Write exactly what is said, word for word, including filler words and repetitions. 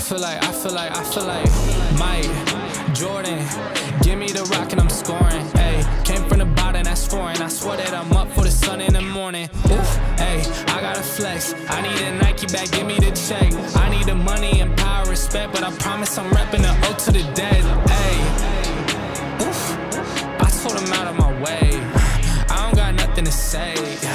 feel like, I feel like, I feel like Mike, Jordan, give me the rock and I'm scoring. Ayy, came from the bottom, that's foreign. I swear that I'm up for the sun in the morning. Oof, ayy, I gotta flex. I need a Nike bag, give me the check. I need the money and power, respect, but I promise I'm repping the O to the dead. Ayy, oof, I told him out of my way. I don't got nothing to say.